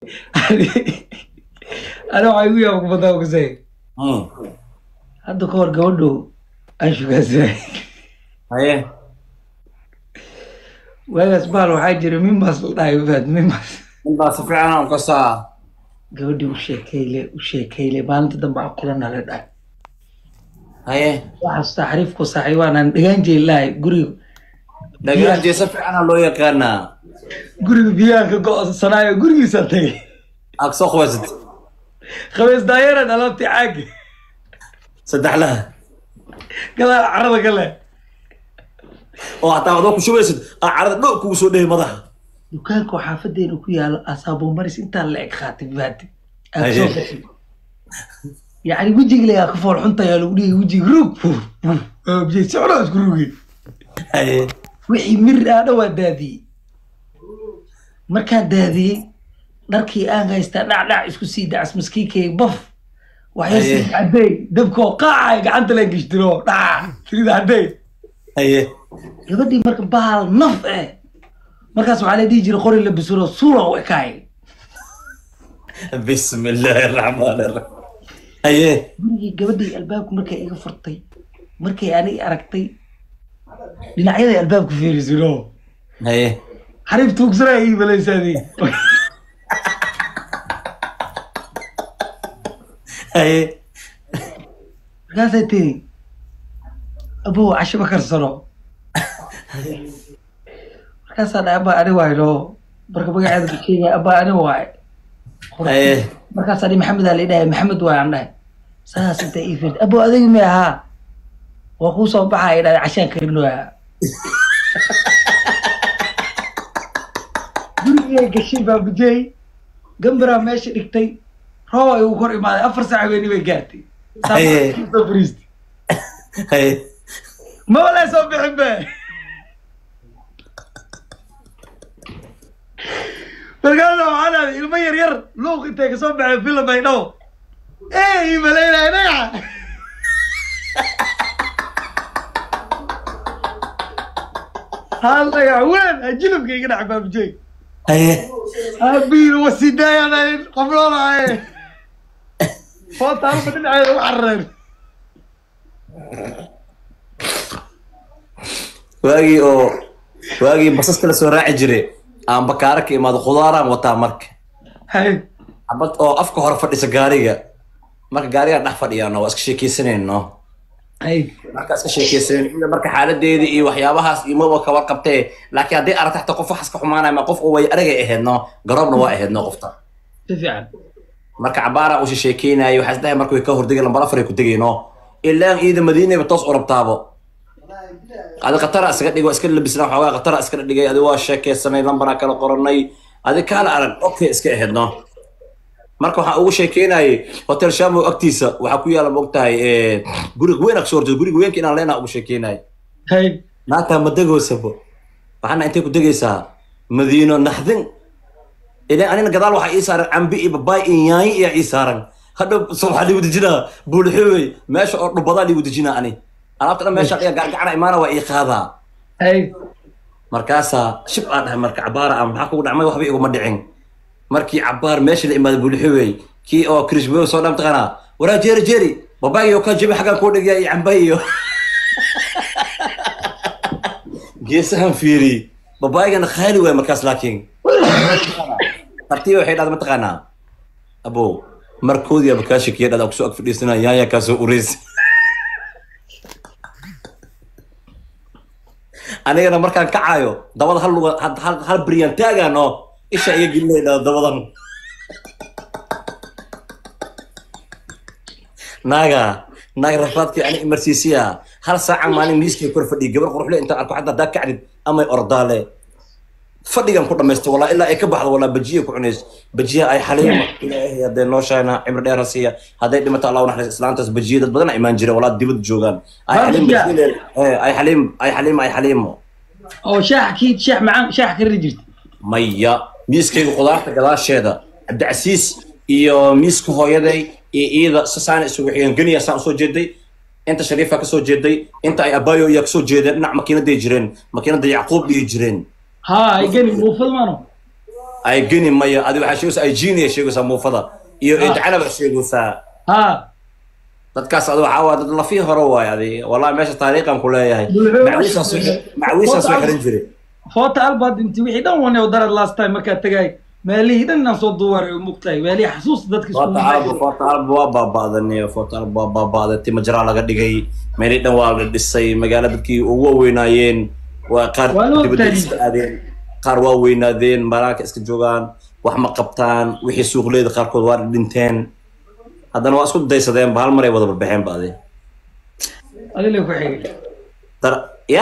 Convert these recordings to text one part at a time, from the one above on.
أنا وعيوي يا أبو بطاقة زي هذا كور قولوا أشوف زي هاي ولا اسبال حاجر مين بس لا يفاد مين بس من بس في عنا وقصة قولي وشيكيلي ما أنت دم عقلنا لده هاي واحد تعريفكو صاحبنا دجانجي الله قريب دقيقة جيسة في عنا لو يقارنا قريب بيانك قوس صنايع قريب سنتي أقصى خوازد خمس دايرة دلبتي عاقي صدح لها قال عرضك الله وحتى هذوك شو بيصير عرض لو كوسو ده مضح دكانكو حافظين وكيا أصابو مريس أنت اللي خاتم فاتي يعني وجهك لي أكفور حنطة يا لولي وجهك روك بجي سعرات كروكي هاي وحي مر أنا ودادي مركان دادي دركي أنا يستنع اسكو سيدا اسم مسكيكي بف وحيسي عدي دبكو قاعي قعدت لك اشترو تريد عدي هاي يبدي مركب بحال نفع مركز على دي جري قوري اللي بسوره صورة وكاي بسم الله الرحمن الرحيم هاي gabadhii albaabku markay iga furtay markay ani aragtay dhinacyada albaabku fiirisino هاي xariif tuugsanay ii balaysaadi هاي markaasay tiri abuu casho ma karsano markaasaa dhahay abaa ani waayno marka magaceeda bukenya abaa ani waay هاي markaasaa dhi maxamed aa la idhahay maxamed waay aan dhahay saas inta ii fiirtay abuu adigi ma ahaa waa kuu soo baxaa ay dhahay cashaan karinoyaa gurigay gashay baabujey gambaraa meesha dhigtay roob ay uu kor imaaday 4 saac weeni bay gaartay soo fariistay هاي ما ولا soo bixin be markaasa waxaa dhahday ilmo yar yar luuq intay kasoo baxeen filim ay dhaw ey malaynahay dhagaxa hal dhagax weyn jilibka iga dhac baabujey هاي أبين وسيداي أنا قبلنا إيه فوت تعرف من عين وحرر واجي بصصت لسورة عجري أم بكارك إما الخضار أم وتامرك هاي عبد أفكه هرب فدي سجارية مرك جارية نحفر يانا واسك شيء كيسنين نو هاي مرك اسك شيء كيسنين إذا مرك حالة دي إيه وحيابها إما وكوار قبته لكن هدي أرى تحت قف حسك حمانا ما قف قوي أرجع إيه نو جربنا واحد نو قفته تفعل مرك عبارة وش شيكينا يحس ده مرك يكهر دقيقة لما رفر يكون دقيقة نو إلا إذا مدينة بتصور بتابو هذا قطر أسكت دقيقة أسكت لبسنا وحواي قطر أسكت دقيقة هذا واش شيء السنة لما كانوا قرني هذا كان أرى أوكي أسكت هاد نو marka waxa ugu sheekeynay hotel shamo agtiisa waxa ku yaala moogtahay guriga weyn aqsoorto guriga weynka inaan leena ugu sheekeynay هاي naata madagoosabo waxana intee ku dagaysaa madiino naxdin ilaa anina gadaal waxa ii saaran cambi iyo babaay iyo yaay iyo ii saaran hadda subaxdii wada jina buulxoy meesha oo dhubada wada jina ani alaabta meesha qiya gacana imaana waa ii qaadaa هاي markaasa shib aan dhahay marka cabaara aan waxa ku dhacmay waxba igu ma dhicin markii cabaar meesha la imaado buulxoy kii oo krisbo soo dhamtaqana wara jeeri jeeri babaay oo ka jibi xaga ku dhigay cambay iyo geesahan fiiri babaaygan khaali way markaas laakiin tartiib waxay dhad mataqana abo markoodii abkaashi kiyada ku soo ag fadhiisana yaaya ka soo ureys anigana markaan kacayo dabada hal briyan taagano isha iyo gilleeda dabadan naga rafaadkii ani emersiisiya hal saaca maalin miiskii kor fadhiya gabar quruxle inta arko xataa daa kacdid amay ordaale fadhigan ku dhamaystay walaa ilaa ay ka baxdo walaa bajiya ku cunays bajiya ay xaliima ilaahay hadday noo shaayna cimri dheer hasiya hadday dhimato allah u naxariis islaantaas bajiya dad badan imaan jira walaa dibad joogaan ay xaliimo oo shaax kiid shaax macaan shaax ka rijirta maya miiskayga qudaarta gadaasheeda cabdicasiis iyo miiska hooyaday iyo iida sasaan isugu xigeen ganiya saan usoo jeeday inta shariifa kasoo jeeday inta ay abaayo iyo kasoo jeedeen dhinac makiinaday jireen makiinada yacquub dhihi jireen ها يجني مو فضمانه ay geni maya adiga waxa sheegaysaa ay jiiniya sheegaysaa muufada iyo intixaana ba sheegaysaa ها dadkaas adiga waxa waa dad la fi hore waay adiga wallahi meesha taariikhan ku leeyahay macwiisa soo xiran jiray فوت الباد انت وحي دان وانا ودار لاست تايم marka tagay meelihii dhan aan soo duwaray u muqtay meelihii xasuus dadka isku foto waa baabaadanay foto waa baabaadatay majraa laga dhigay meelihii dhan waa la dhisay magaalada dadkii ugu weynaayeen waa qaar dibadda iska aadeen qaar waa weynaadeen maraaka iska joogaan wax ma qabtaan wixii suuqleeda qaarkood waa dhinteen haddana waa isku daysadeen hal mar ay wada baxeen baadeen adile ku xigay tar ya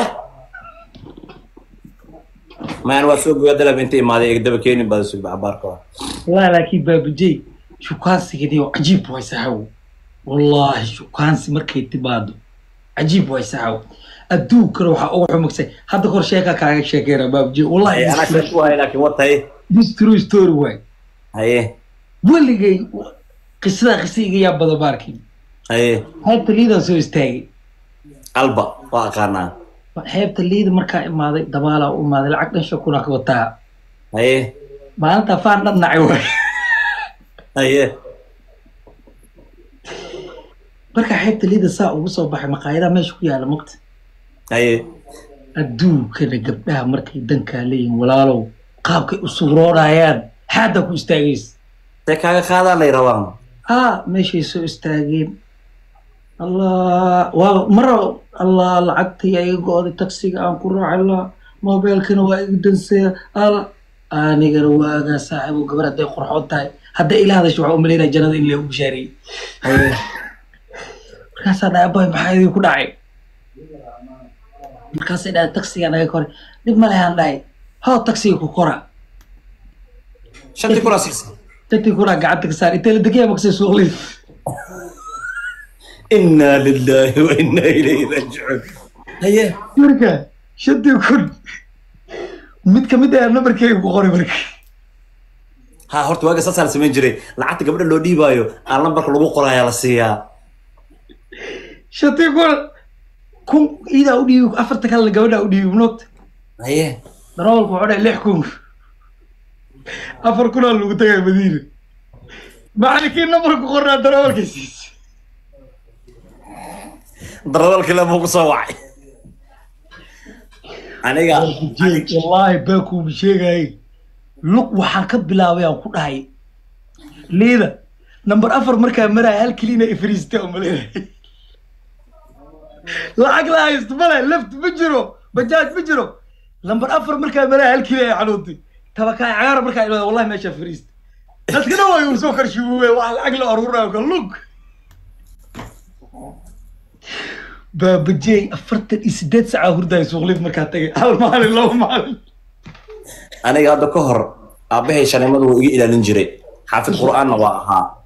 ما أنا واسوق ويدلا بنتي ما ذي يقدر كيني بس بعباركوا لا لكن بابجي شو كانسي كده عجيب ويسحو والله شو كانسي مركي تبادو عجيب ويسحو أدوك روح أروح مكسي هذا كل شيء كاك شكيرة بابجي والله أنا شفتها هاي لكن وات هاي this true story واي هاي واللي جاي قصة يا بدر باركي هاي تليدا سو استاي قلبه واقعنا xeebta liida markaa imaaday dabaala u imaaday lacag dhan shakuna ka wataa haye maalinta faan dhan nacay way haye markaa xeebta liida saa ugu soo baxay maqaayadaha meesha ku yaala mugta haye adduunkana gabdhaha markay dankaa leeyihin walaalow qaabkay u suuroodayaan xaadda ku istaagays see kaaga qaadaan lay rabaan meeshay soo istaageen الله مرة الله لعقتي يقعد تاكسي عن كل الله موبايل كانوا وايدن سي أنا قالوا صاحب وقبل هذا يقرحون تاي هذا إله هذا شو عملنا جناد اللي هو بشاري كاس أنا أبغى بحاجة يكون عاي كاس أنا تاكسي أنا يقول لما له عندي ها تاكسي كورة شنتي كورة سيس تنتي كورة قعدت كسر أنت اللي دقيقة مكسر شغلي إنا لله وإنا إليه راجعون هيا مركا شد يكون متى أنا مركا يقول مركا ها هرت واجه سال سمين جري لعبت قبل اللي دي بايو أنا نمبرك لو بقرا يا لسيا شد يقول كم إذا أودي أفرتك على الجودة أودي بنوت هيا درال قعدة اللي يحكم أفر كنا اللي قتاعي مدينة ما عليك نمبرك قرنا درال كيسيس ضرر الكلام هو صواعي أنا والله باكو بشيء هاي لوك وحركب بلاوي أو كل هاي ليه نمبر أفر مركب مرة هالكلينا إفريستي أمليه لا عقلها يستمله لفت بجرو بجاج بجرو نمبر أفر مركب مرة هالكلينا عنودي تبى كان عيار مركب والله ما شاف فريست بس كده هو يوسوكر شويه واحد عقله أرورا وقال لوك بجي أفرت الإسداد ساعة هردا يسوغلي في مركاتي هل مال الله مال أنا قاعد كهر أبيه شنو مدو إلى ننجري حافظ القرآن وها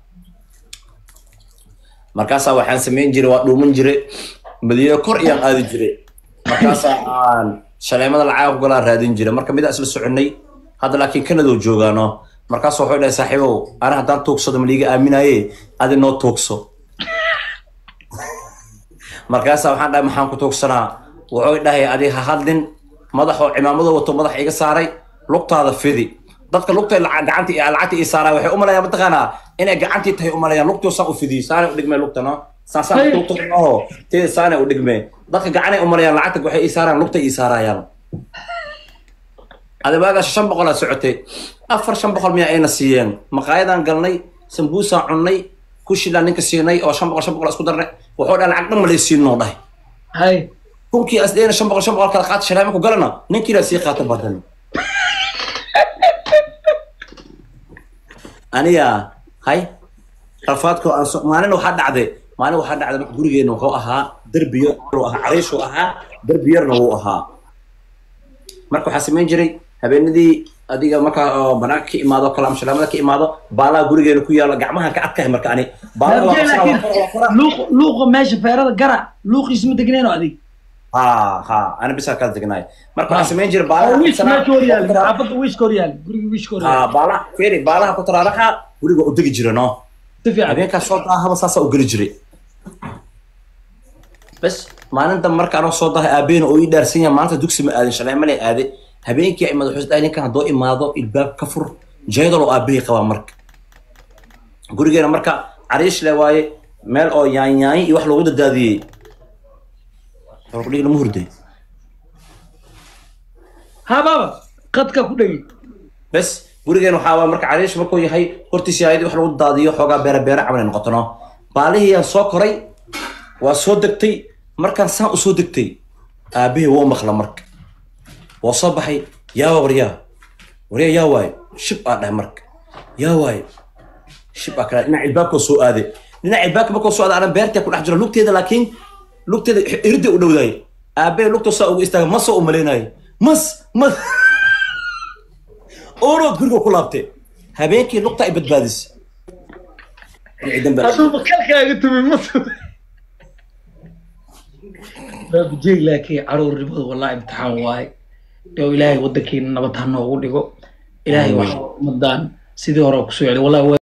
مركاسا وحن سمين جري وقلو من جري مدينة كوريان هذا جري مركاسا شنو مدو العاب قلا رادين جري مركب بدأ أسل السعودي هذا لكن كنا دو جوجانو مركاسا وحول صاحبه أنا هدان توكسو دمليجا أمينة إيه هذا نو توكسو markaasa waxaan dhahay maxaan ku toogsanaa wuxuu dhahay adiga ha hadlin madaxo cimaamadu wato madax iga saaray lugtaada fidi dadka lugta gacanta iyo lacagta ii saaray waxay u maleeyaan mataqaanaa inay gacantii tahay u maleeyaan lugtu saan u fidiyay saana u dhigmay lugtana saasaan lugta oo tii saana u dhigmay dadka gacanay u maleeyaan lacagta waxay ii saaraan lugta ii saarayaan adabaaga 500 socotay 400 miya ayna siiyeen maqaayadan galnay sambuusa cunnay kushila ninka siinay oo 500 isku darnay wuxuu dhan lacag dhan malaysiin noo dhahay hay kunkii asdeena 500 kala qaat sharaama ku galana ninkii la sii qaata badan aniya hay rafaadko aan Soomaaliyeed waxa dhacday gurigeena wuxuu ahaa darbiyo oo ahaa cariish oo ahaa darbiyarna uu ahaa marka waxa sameyn jiray habeenadii adiga marka banaanka ka imaado kalaam shalaamada ka imaado baala gurigeena ku yaala gacmaha ka adkahay marka ani baala luuq meesha feerada gara luuq isma degnayno adig ها انا بس كان دغناي marka waxa sameyn jiray baala xaafada wish koreal guriga wish koreal baala feeri baala ku taraaraxa guriga u digi jirano habeenka soo daahaba saasa u gali jiray bas maalinta marka aan soo daahay aabeen oo ii dhaarsan yahay maanta dugsi ma aadin shalay ma lay aaday habeenkii ay madaxu isdhaay ninkan haddoo imaado ilbaab ka fur jeedal oo aabihii qabaa marka gurigeena marka cariish le waaye meel oo yaanyaay iyo wax loogu dadaadiyey qudhiga lama hurday ha baba qadka ku dhegi bes gurigeena waxaa waa marka cariish markuu yahay hortiisa yaayadii wax lagu daadiyo xoogaa beera camal ay noqotono baalihii aan soo koray waa soo degtay markaan saan u soo degtay aabihii wuu maqla marka waa soo baxay yaa waryaa yaa waaye shib aa dhahay marka yaa waaye shib aa kala dhinaca ilbaabkoo soo aaday dhinaca ilbaabka markoo soo aaday ana beertaa ku dhex jiro lugteeda laakiin lugteeda irida u dhowdaay aabahii lugtoo saa ugu istaaga masoo u malaynayo mas oorood guriga ku laabtay habeenkii lugta ay badbaadisay hadduu makalkaaga tumi masu baabujey laakiin caruurnimadu wallahi imtixaan waaye oo ilaahay waddankeena nabad ha noogu dhigo ilaahay wax umadaan sidii hore ku soo celi wallahi